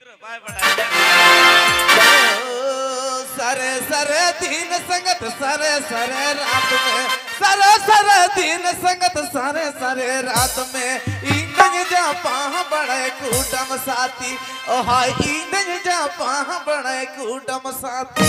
सरे सरे दिन संगत सरे सरे रात में सरे सरे दिन संगत सरे सरे रात में इंदन जा पाह बड़े कूटम साथी ओ हाय इंदन जा पाह बड़े कूटम साथी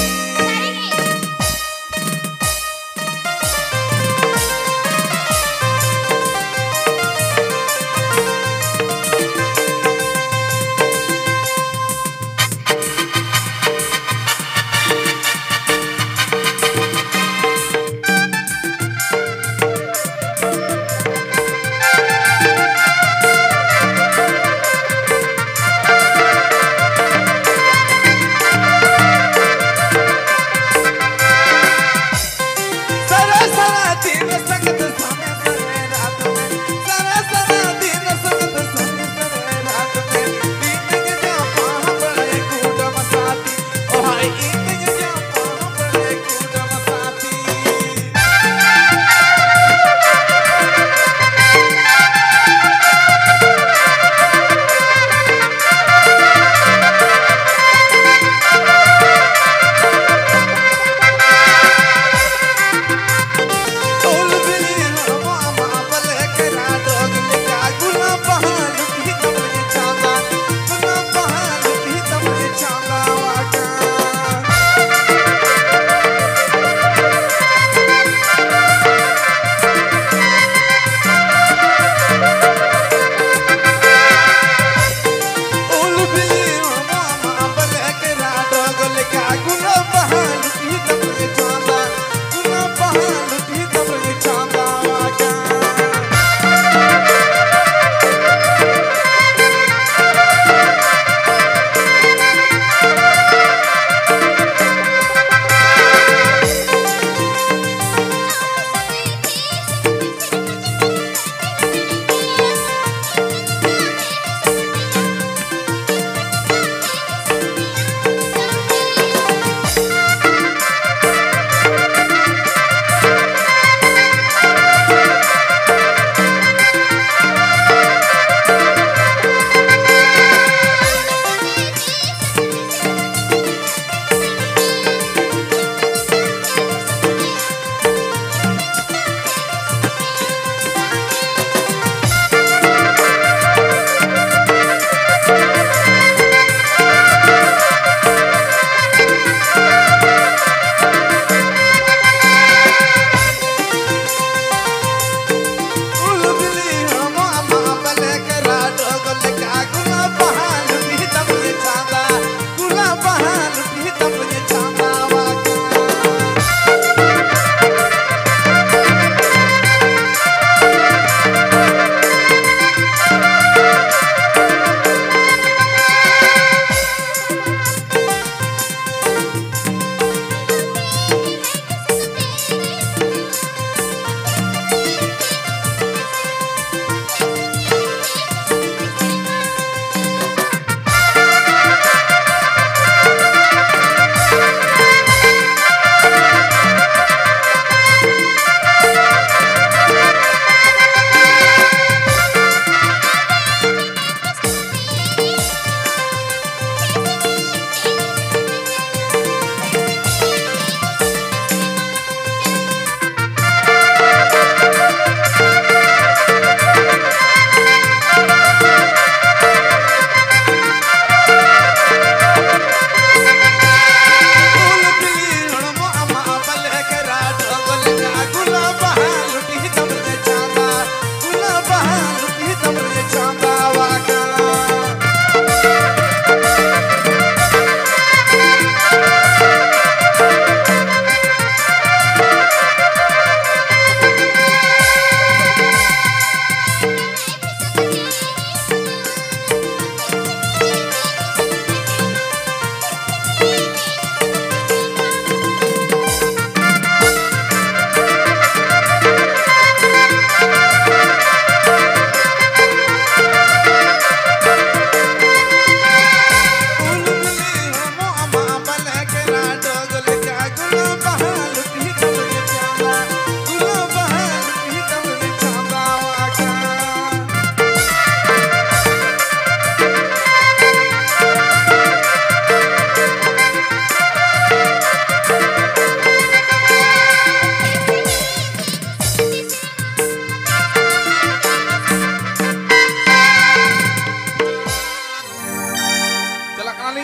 मानी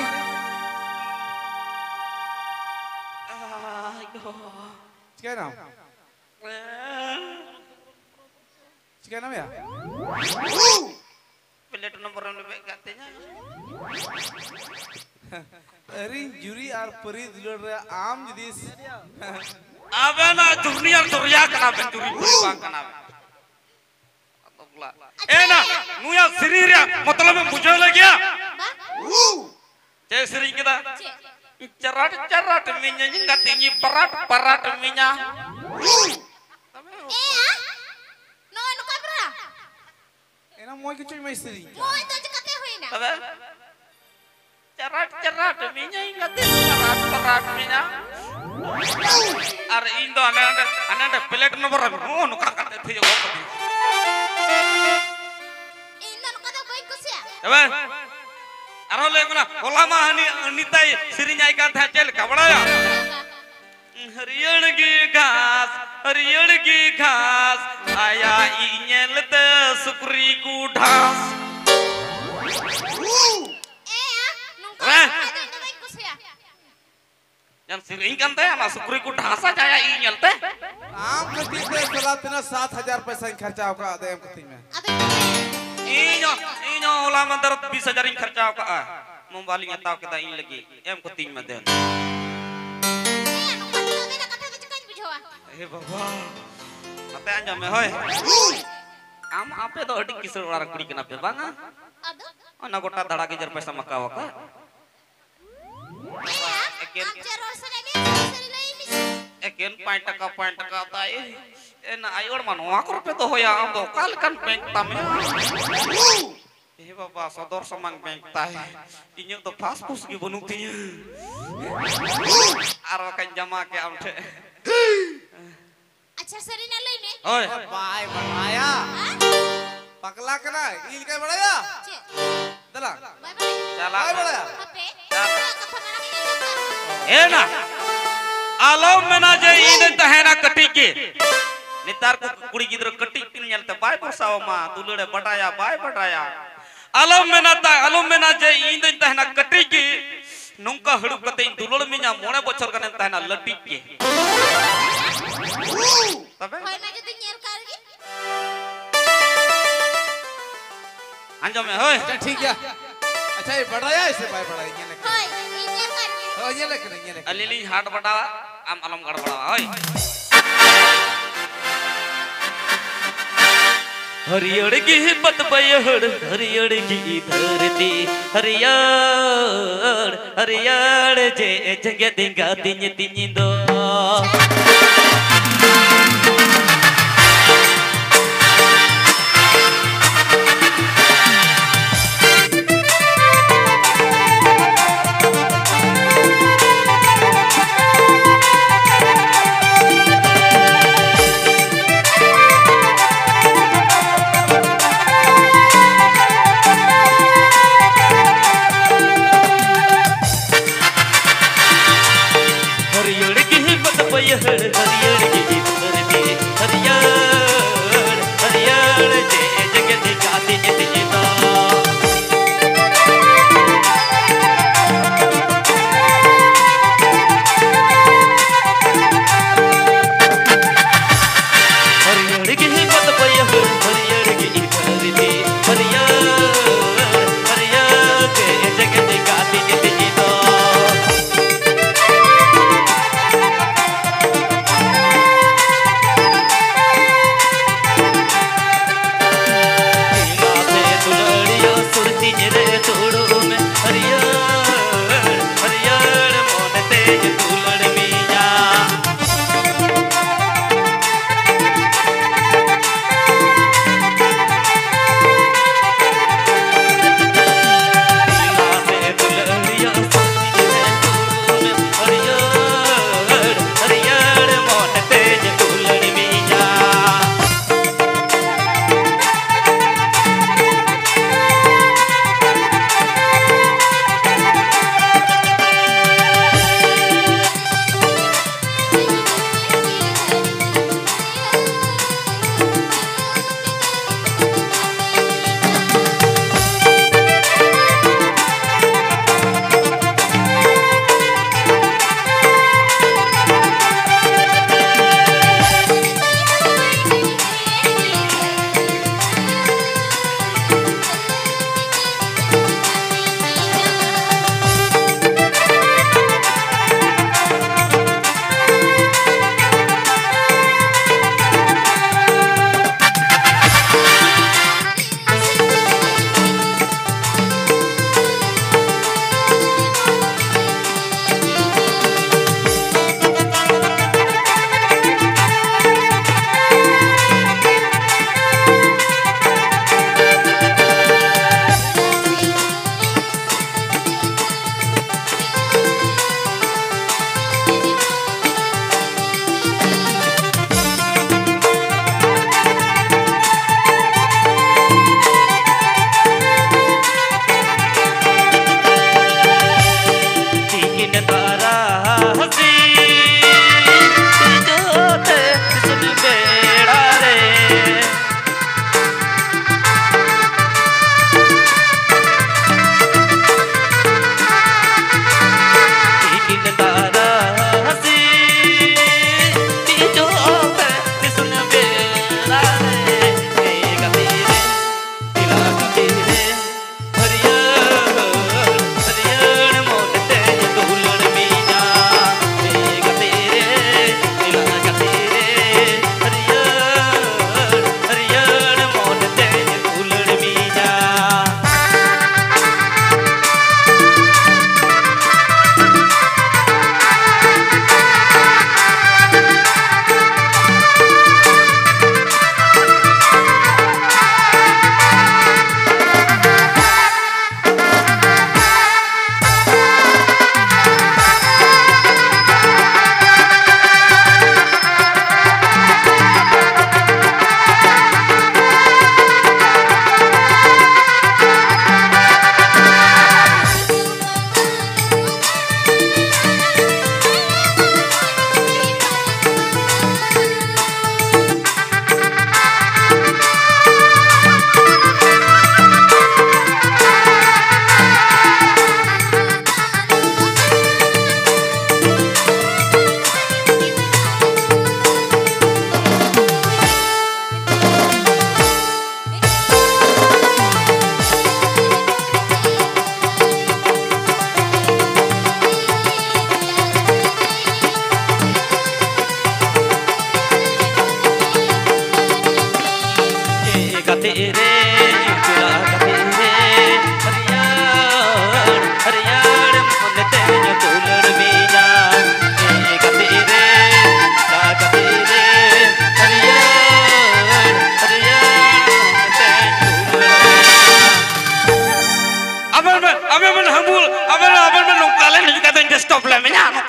क्या नाम क्या नाम ya प्लेट नंबर katanya अरे जूरी और परी दुलर रे आम जदीस अबे ना दुनिया दुनिया कना बे दुरी bang कना atau pula ना nuya sirira मतलब में मुझे लग गया cek sering kita cerat minyak nggak tinggi parat minyak no kabra एना मोय के चोय में सरी moy to jekate hoina apa cerat minyak nggak tinggi parat minyak ar indo anda plate nomor oh nuka kate thio indo no kada boy kusia apa aro leguna olama hani nitai sirinya ikan tha chel kabada ya हरियर की घास आया इnyel te sukri ku Dhas nungka kada boy kusia yang siring kan teh ana sukri ku Dhas aja ya inyel teh आम खती पे सलाह तना 7,000 पैसा खर्चा होगा आदम खती में inyo ulama darat bisa jaring खर्चा ka membali ngataw kita ini lagi em kuting mah den baba mate anja me hoy am ape to adik kisur orang kuri kenapa banga ana gota dada ke jar paisa makawa ka eken point taka tai ena ayor mano aku pe to hoya am to kal kan bank tame baba sodor samang bank tai inyo to paspus gi bonutinya aro kan jama ke am de अच्छा सरीना लई में ओए bye बनाया पकला कना इल के बढ़ाया दला बाय बाय चला बाय बढ़ाया अबे ए ना आलो मेना जे इन तहेना कटी के नितार को कुड़ी गिदर कटी पिन nyalta बाय बसाव मा दुलड़े बटाया बाय बटाया आलो मेना जे इन तहेना कटी के नोंका हड़ू कते दुलड़ मिया मोणे बछर कने तहेना लटी के तबे होय ना जदी नेर करगी अंजम में होय अच्छा ठीक है अच्छा ये बढ़ाया इसे बाय बढ़ाया ये लेके होय नेर करगी हो ये लेके अलिली हाट बटावा आम अलम गड़ बटावा होय हरियर की पत बयहड़ हरियर की धरती हरियर जे जगे दिंगा तिनी दो हरियर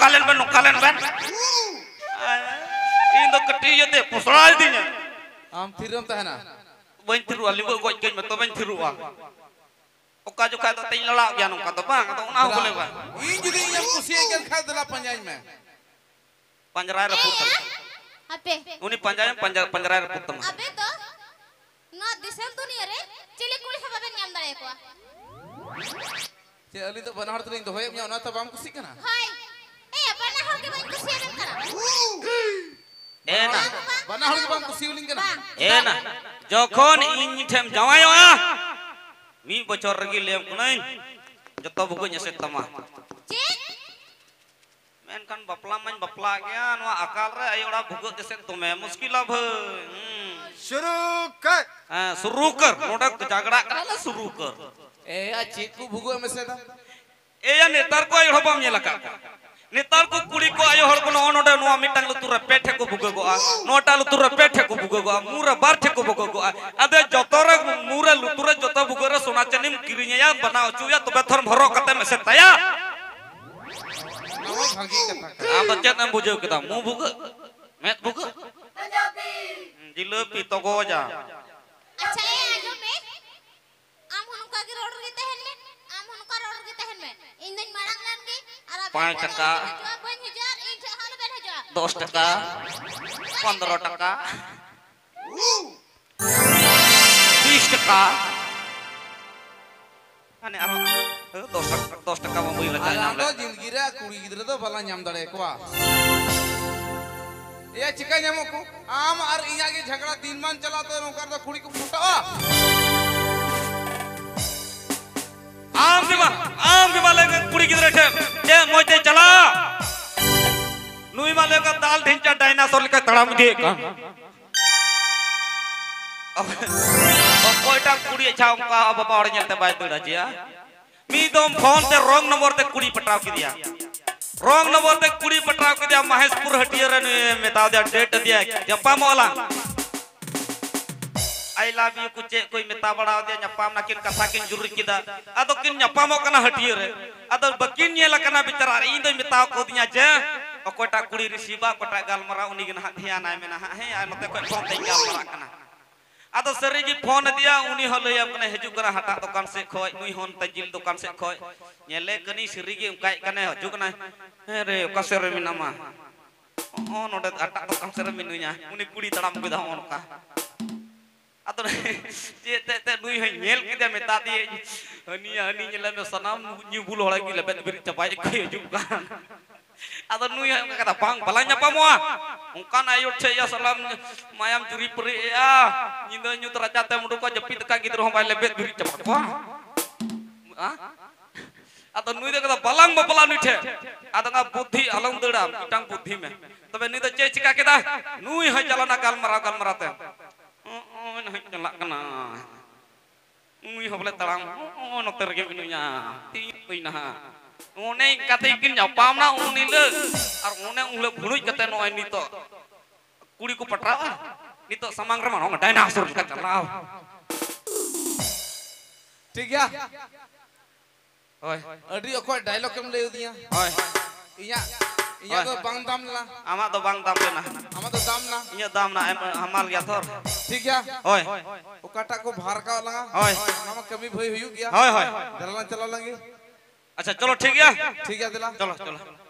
nongkalen ben इन तो कटी ये ते पुसड़ा दी ने आम थिरम तहना बन थिरु लिबो गoj गej मत बन थिरु ओका जो खाय तो तई लड़ा गया नोका तो बांग तो उना बोले बा इन जुदी यम कुसी के खा दला पंजाई में पंजरा रे पुत अबे उनी पंजरा रे पुत अबे तो ना दिसल दुनिया रे चिली कुली सबबे न्याम दाड़े को चे अली तो बनाहर तो नहीं होय मिया ना तो बाम कुसी कना हाय ए बनाहर के बन कुसी बन करा ए ना बनाहर के बाम कुसी उलिंग कना ए ना जखन इन ठेम जवायोआ मी बचर रगी लेम कुनाई जतो बुगो nyese tama चे men kan bapla man bapla gya no akal re ayo ora bugo desen tume muskil ab शुरू कर शुरू कर नोडा झगड़ा कला शुरू कर ए आ चीकू भुगो में से दा ए या नेतार को आयो बाम ये लका नेतार को कुड़ी को आयो हर को नोडा नो मिटांग लु तुरा पेठे को भुगो गो नोटा लु तुरा पेठे को भुगो गो मुरा बारठे को भुगो गो अदे जतोर मुरा लु तुरा जतो भुगो रे सोना चनिम किरिnya या बनाओ चुया तो बेथर भरो कते में से तया नवा भागी कथा आम तो चेत बुझो केता मु भुगो मेत भुगो जिलेबी तो गोजा अच्छा ए आजो में आम हुनुका के रोड के तहन में आम हुनुका रोड के तहन में इन दिन मारंग लान के और 5 टका 5000 इन हाल बेन जा 10 टका 15 टका 20 टका ane aro 10 टका में बुई लगा आला तो जिंदगी रे कुड़ी गिदरे तो भला ᱧᱟᱢ दाड़े कोवा ए चिका ᱧᱟᱢो को आम और इया के झगड़ा 3 मान चला तो नोकर तो कुड़ी को फुटावा आम बिमा लेके कुड़ी गिदरे ठे जे मोते चला नुई वाले का दाल ढिंचा डायनासोर लेके तड़म दे का अब कोईटा कुड़ी अच्छा उनका अब बाड़ ñelte बाय तोड़ा जिया मी दम फोन ते रॉन्ग नंबर ते कुड़ी पटाव की दिया रॉन्ग नंबर ते कुड़ी पटाव के दिया महेशपुर हटिया रे मेता दिया डेट दिया जप्पा मोला आई लव यू कुछ कोई मेता बड़ा दिया जप्पा ना किन कथा किन जुरी किदा अदो किन जप्पा मो कना हटिया रे अदो बकिन नेला कना बिचारा इन दो मेता को दिया जे ओकोटा कुड़ी रिसीवा कोटा गालमरा उनी गन ध्यान आय मेना हे आ नते को फोन ते गालमरा कना अदो सरी जी फोन दिया उनी हले अपने हजू कना हटा दुकान से खोय नुई होन तजिल दुकान से खोय नेले कनी सरी जी उकाय कने हजू कना हे रे ओका सेरे मिनामा ओ नोडे अटा दुकान सेरे मिनुnya उनी कुड़ी तड़म बिदा ओनका अदो जे ते नुई ह नेल के मेता दी हनी नेले में सनाम न्यू बुल होड़ा की लेबे बिर चपाय के हजू kan atau nuy kata bang balanya apa mua ungkan ayo saya salam mayam juri peri ya nyindo nyu teracate mudu ko jepit ka gitu roh bay lebet duri cepat wah atau nuy kata balang bapalan uche atau nga buddhi alam dera itang buddhi me तबे नी तो चे चिका केदा nuy ha jalana galmara te nah jalak kana nuy ha bole talang noter ge minunya ti nah उने कते किन जपाम ना उनी ले और उने उले भुलुई कते नो नि तो कुड़ी को पटरावा नि तो समंग रमा नो डायनासोर का चलाओ ठीक है ओए अडी ओको डायलॉग केम ले दिया ओए इया तो बांग दाम ला आमा तो बांग दाम लेना आमा तो दाम ना इया दाम ना हमाल गया थोर ठीक है ओए ओकाटा को भार का लगा ओए नाम कमी भई हुई गया ओए ओए चला लंगे अच्छा चलो ठीक है दिला चलो